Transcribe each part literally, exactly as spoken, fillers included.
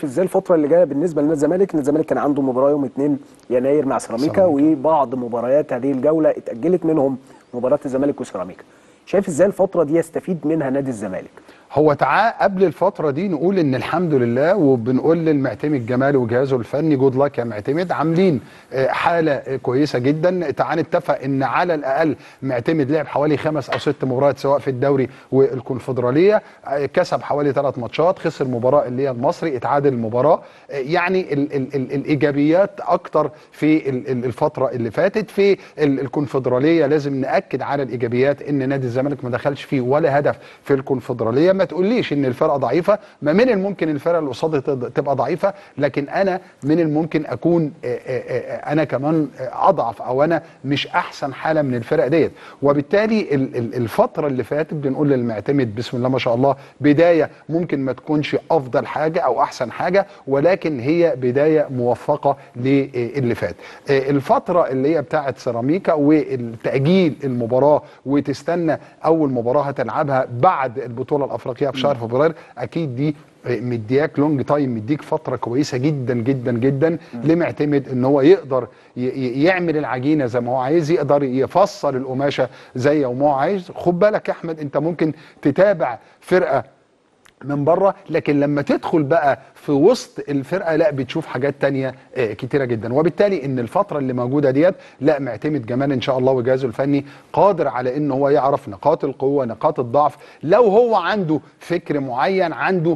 ازاي الفتره اللي جايه بالنسبه لنادي الزمالك؟ ان الزمالك كان عنده مباراه يوم اتنين يناير مع سيراميكا، وبعض مباريات هذه الجوله اتاجلت، منهم مباراه الزمالك وسيراميكا. شايف ازاي الفتره دي يستفيد منها نادي الزمالك؟ هو تعال قبل الفترة دي نقول ان الحمد لله، وبنقول للمعتمد جمال وجهازه الفني جود لاك يا معتمد، عاملين حالة كويسة جدا. تعال نتفق ان على الاقل معتمد لعب حوالي خمس او ست مباريات سواء في الدوري والكونفدرالية، كسب حوالي ثلاث ماتشات، خسر مباراة اللي هي المصري، اتعادل المباراة. يعني ال ال ال الايجابيات اكتر في الفترة اللي فاتت. في الكونفدرالية لازم نأكد على الايجابيات، ان نادي الزمالك ما دخلش فيه ولا هدف في الكونفدرالية. ما تقوليش ان الفرقه ضعيفه، ما من الممكن الفرقه اللي قصادها تبقى ضعيفه، لكن انا من الممكن اكون انا كمان اضعف، او انا مش احسن حاله من الفرق ديت. وبالتالي الفتره اللي فاتت بنقول للمعتمد بسم الله ما شاء الله، بدايه ممكن ما تكونش افضل حاجه او احسن حاجه، ولكن هي بدايه موفقه للي فات. الفتره اللي هي بتاعه سيراميكا والتاجيل المباراه وتستنى اول مباراه هتلعبها بعد البطوله الافريقيه في شهر فبراير، اكيد دي مدياك لونج تايم، مديك فتره كويسه جدا جدا جدا لمعتمد ان هو يقدر يعمل العجينه زي ما هو عايز، يقدر يفصل القماشه زي ما هو عايز. خد بالك يا احمد، انت ممكن تتابع فرقه من بره، لكن لما تدخل بقى في وسط الفرقه لا بتشوف حاجات تانية كتيره جدا. وبالتالي ان الفتره اللي موجوده ديت لا معتمد جمال ان شاء الله وجهازه الفني قادر على ان هو يعرف نقاط القوه نقاط الضعف. لو هو عنده فكر معين، عنده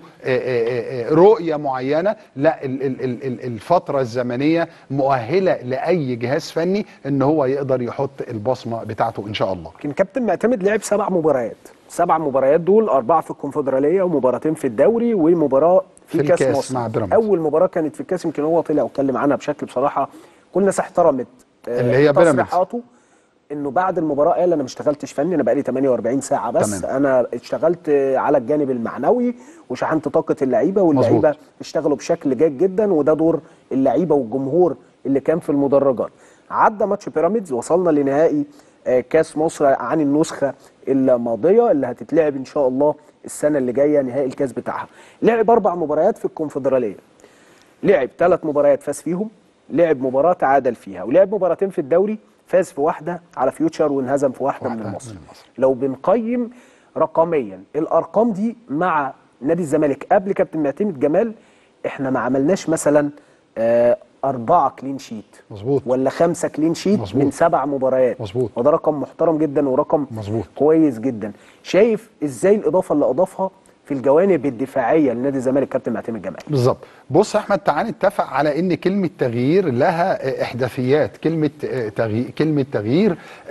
رؤيه معينه، لا الفتره الزمنيه مؤهله لاي جهاز فني ان هو يقدر يحط البصمه بتاعته ان شاء الله. يمكن كابتن معتمد لعب سبع مباريات، سبع مباريات دول اربعه في الكونفدراليه ومباراتين في الدوري ومباراه في, في كاس مصر. مع بيراميدز. اول مباراه كانت في الكاس، يمكن هو طلع واتكلم عنها بشكل بصراحه كل الناس احترمت اللي هي تصريحاته، انه بعد المباراه قال انا ما اشتغلتش فني، انا بقالي ثمانية وأربعين ساعه بس تمام. انا اشتغلت على الجانب المعنوي وشحنت طاقه اللعيبه، واللعيبه اشتغلوا بشكل جيد جدا، وده دور اللعيبه والجمهور اللي كان في المدرجات. عدى ماتش بيراميدز، وصلنا لنهائي كاس مصر عن النسخه الماضيه اللي هتتلعب ان شاء الله السنه اللي جايه، نهائي الكاس بتاعها. لعب اربع مباريات في الكونفدراليه، لعب ثلاث مباريات فاز فيهم، لعب مباراه تعادل فيها، ولعب مباراتين في الدوري، فاز في واحده على فيوتشر وانهزم في واحده, واحدة من المصري. لو بنقيم رقميا الارقام دي مع نادي الزمالك قبل كابتن معتمد جمال، احنا ما عملناش مثلا آه أربعة كلين شيت مظبوط ولا خمسة كلين شيت مزبوط. من سبع مباريات مظبوط، وده رقم محترم جدا ورقم مزبوط. كويس جدا. شايف ازاي الاضافه اللي اضافها في الجوانب الدفاعيه لنادي الزمالك كابتن معتمد جمال؟ بالظبط. بص يا احمد، تعال نتفق على ان كلمه تغيير لها احداثيات، كلمه تغيير كلمه تغيير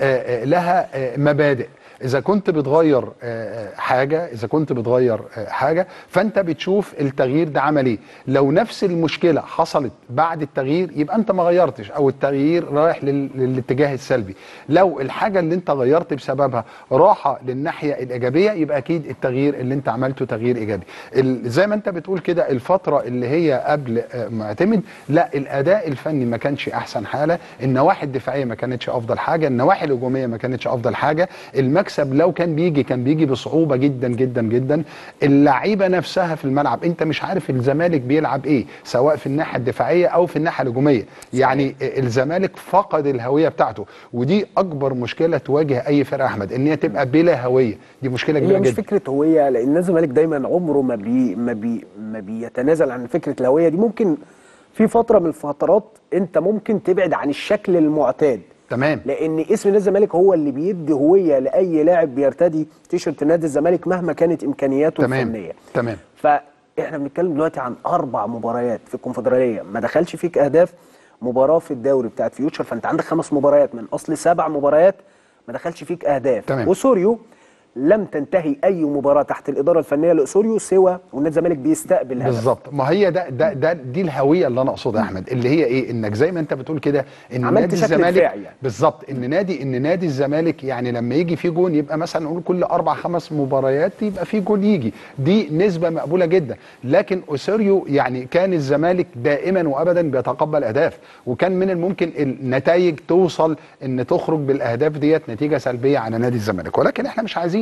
لها مبادئ. إذا كنت بتغير حاجة إذا كنت بتغير حاجة فأنت بتشوف التغيير ده عمل إيه. لو نفس المشكلة حصلت بعد التغيير يبقى أنت ما غيرتش، أو التغيير رايح للاتجاه السلبي. لو الحاجة اللي أنت غيرت بسببها راحة للناحية الإيجابية يبقى أكيد التغيير اللي أنت عملته تغيير إيجابي. زي ما أنت بتقول كده، الفترة اللي هي قبل معتمد لا الأداء الفني ما كانش أحسن حالة، النواحي الدفاعية ما كانتش أفضل حاجة، النواحي الهجومية ما كانتش أفضل حاجة، المكسب لو كان بيجي كان بيجي بصعوبه جدا جدا جدا. اللعيبه نفسها في الملعب انت مش عارف الزمالك بيلعب ايه، سواء في الناحيه الدفاعيه او في الناحيه الهجوميه. يعني الزمالك فقد الهويه بتاعته، ودي اكبر مشكله تواجه اي فرقه احمد، ان هي تبقى بلا هويه. دي مشكله كبيره جدا. هي مش فكره هويه، لان الزمالك دايما عمره ما بي ما بي ما بيتنازل عن فكره الهويه دي. ممكن في فتره من الفترات انت ممكن تبعد عن الشكل المعتاد، تمام، لان اسم نادي الزمالك هو اللي بيدي هويه لاي لاعب بيرتدي تيشرت نادي الزمالك مهما كانت امكانياته تمام. الفنيه. تمام. فاحنا بنتكلم دلوقتي عن اربع مباريات في الكونفدراليه ما دخلش فيك اهداف، مباراه في الدوري بتاعت فيوتشر، فانت عندك خمس مباريات من اصل سبع مباريات ما دخلش فيك اهداف. تمام. وسوريو لم تنتهي اي مباراه تحت الاداره الفنيه لاسوريو سوى والنادي الزمالك بيستقبل هدف. بالظبط. ما هي ده ده ده دي الهويه اللي انا اقصدها يا احمد، اللي هي ايه؟ انك زي ما انت بتقول كده ان نادي الزمالك يعني. بالظبط، ان نادي ان نادي الزمالك يعني لما يجي فيه جون يبقى مثلا نقول كل اربع خمس مباريات يبقى فيه جون يجي، دي نسبه مقبوله جدا. لكن اسوريو يعني كان الزمالك دائما وابدا بيتقبل اهداف، وكان من الممكن النتائج توصل ان تخرج بالاهداف ديت نتيجه سلبيه على نادي الزمالك، ولكن احنا مش عايزين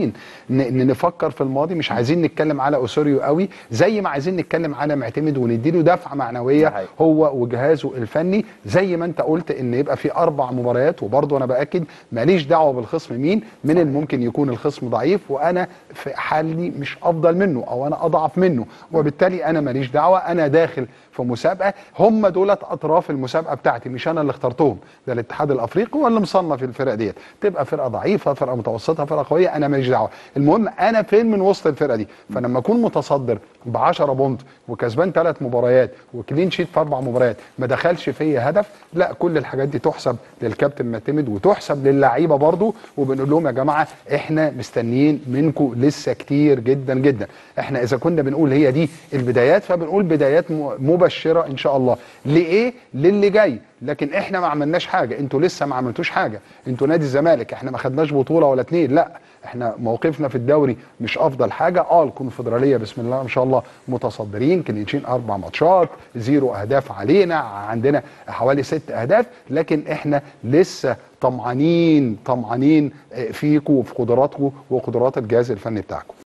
عايزين نفكر في الماضي، مش عايزين نتكلم على اوسوريو قوي زي ما عايزين نتكلم على معتمد ونديله دفعه معنويه هو وجهازه الفني. زي ما انت قلت ان يبقى في اربع مباريات، وبرضه انا باكد ماليش دعوه بالخصم مين، من الممكن يكون الخصم ضعيف وانا في حالي مش افضل منه او انا اضعف منه، وبالتالي انا ماليش دعوه. انا داخل في مسابقه، هم دولت اطراف المسابقه بتاعتي، مش انا اللي اخترتهم، ده الاتحاد الافريقي هو اللي مصنف الفرق ديت، تبقى فرقه ضعيفه، فرقه متوسطه، فرقه قويه، انا ماليش دعوه. المهم انا فين من وسط الفرقه دي. فلما اكون متصدر ب عشرة بونت وكسبان ثلاث مباريات وكلين شيت في اربع مباريات ما دخلش فيا هدف، لا كل الحاجات دي تحسب للكابتن معتمد وتحسب للعيبه برضو، وبنقول لهم يا جماعه احنا مستنيين منكم لسه كتير جدا جدا. احنا اذا كنا بنقول هي دي البدايات فبنقول بدايات مبشره ان شاء الله. لايه؟ للي جاي. لكن احنا ما عملناش حاجه، انتوا لسه ما عملتوش حاجه، انتوا نادي الزمالك احنا ما خدناش بطوله ولا اتنين، لا احنا موقفنا في الدوري مش افضل حاجه. اه الكونفدراليه بسم الله ما شاء الله متصدرين، كلينشين اربع ماتشات، زيرو اهداف علينا، عندنا حوالي ست اهداف، لكن احنا لسه طمعانين طمعانين فيكم وفي قدراتكم وقدرات الجهاز الفني بتاعكم.